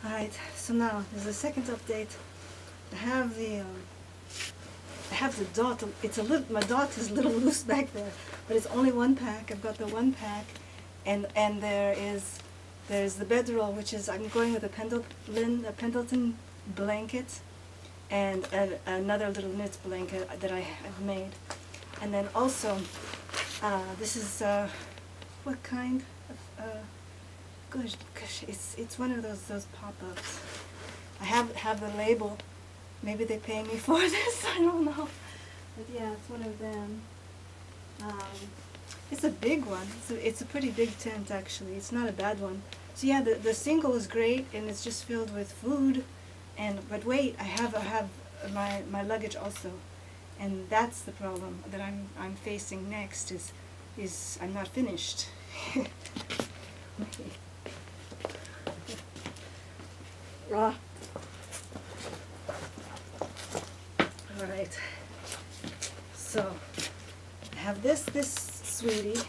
Alright, so now there's a second update. I have the dot. It's a little. My dot is a little loose back there, but it's only one pack. I've got the one pack, and there's the bedroll, which is I'm going with a Pendleton blanket, and another little knit blanket that I have made, and then also this is what kind of gosh, it's one of those pop-ups. I have the label. Maybe they pay me for this. I don't know. But yeah, it's one of them. It's a big one. It's a pretty big tent actually. It's not a bad one. So yeah, the single is great and it's just filled with food. But wait, I have my luggage also, and that's the problem that I'm facing next. Is I'm not finished. Alright, so I have this sweetie,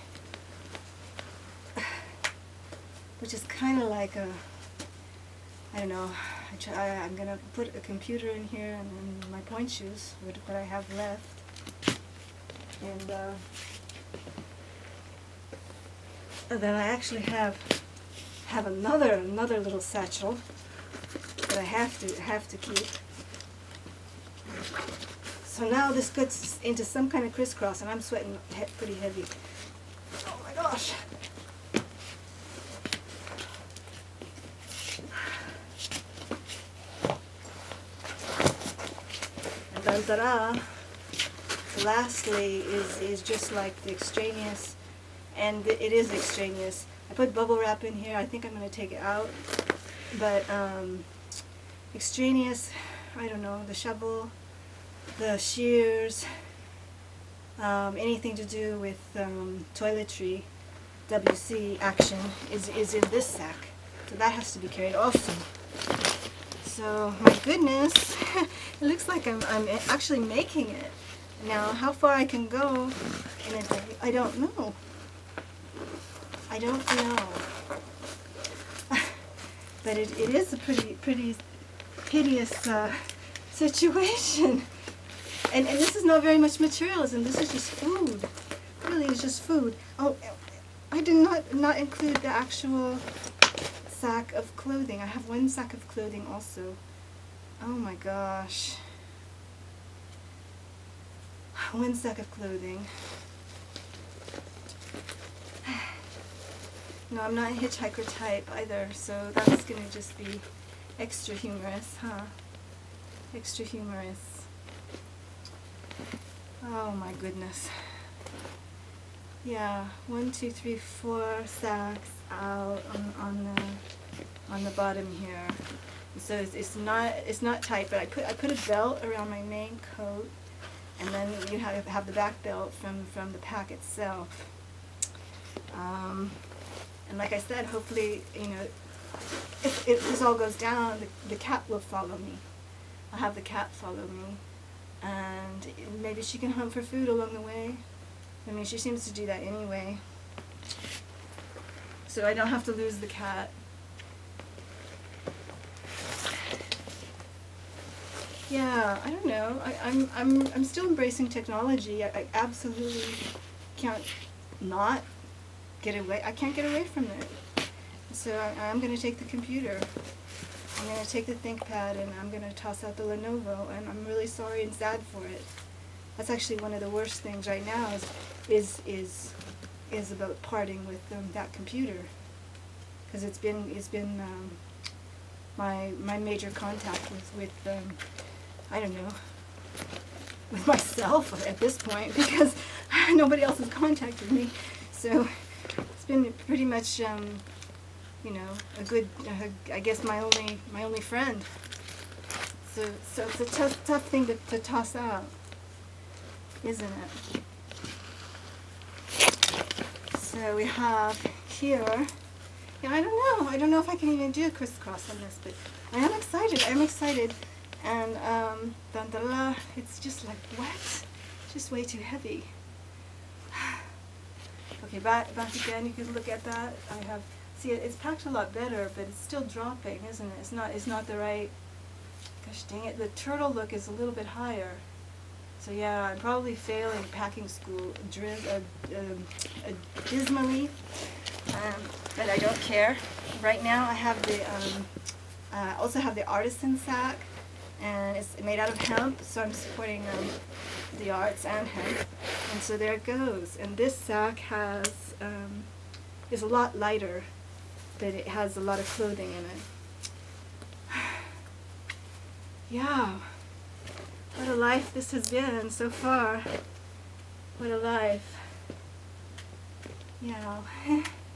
which is kind of like a, I don't know, I'm going to put a computer in here and then my point shoes, what I have left, and then I actually have another little satchel that I have to keep. So now this gets into some kind of crisscross, and I'm sweating pretty heavy. Oh my gosh! And then ta-da! Lastly is just like the extraneous, and it is extraneous. I put bubble wrap in here. I think I'm going to take it out, but extraneous. I don't know, the shovel, the shears, anything to do with toiletry, WC action is in this sack. So that has to be carried also. So my goodness, it looks like I'm actually making it. Now how far I can go in a day, I don't know. I don't know. But it is a pretty hideous situation. And this is not very much materialism. This is just food. Really, it's just food. Oh, I did not include the actual sack of clothing. I have one sack of clothing also. Oh my gosh. One sack of clothing. No, I'm not a hitchhiker type either, so that's going to just be extra humorous, huh? Extra humorous. Oh my goodness. Yeah, 1, 2, 3, 4 sacks out on the bottom here. So it's not tight, but I put a belt around my main coat, and then you have the back belt from the pack itself. And like I said, hopefully, you know, if this all goes down, the cat will follow me. I'll have the cat follow me, and maybe she can hunt for food along the way. I mean, she seems to do that anyway. So I don't have to lose the cat. Yeah, I don't know. I'm still embracing technology. I absolutely can't not get away. I can't get away from it. So I'm going to take the computer. I'm going to take the ThinkPad, and I'm going to toss out the Lenovo, and I'm really sorry and sad for it. That's actually one of the worst things right now is about parting with that computer, because it's been my major contact with I don't know, with myself at this point, because nobody else has contacted me. So it's been pretty much you know, a good, I guess my only friend. So it's a tough thing to toss out, isn't it? So we have here, yeah, I don't know if I can even do a crisscross on this, but I am excited, and it's just like wet, just way too heavy. Okay, back again, you can look at that. I have See, it's packed a lot better, but it's still dropping, isn't it? It's not the right, gosh dang it, the turtle look is a little bit higher. So yeah, I'm probably failing packing school dismally, but I don't care. Right now I have the, also have the artisan sack, and it's made out of hemp, so I'm supporting the arts and hemp. And so there it goes. And this sack has, is a lot lighter, but it has a lot of clothing in it. Yeah. What a life this has been so far. What a life. Yeah.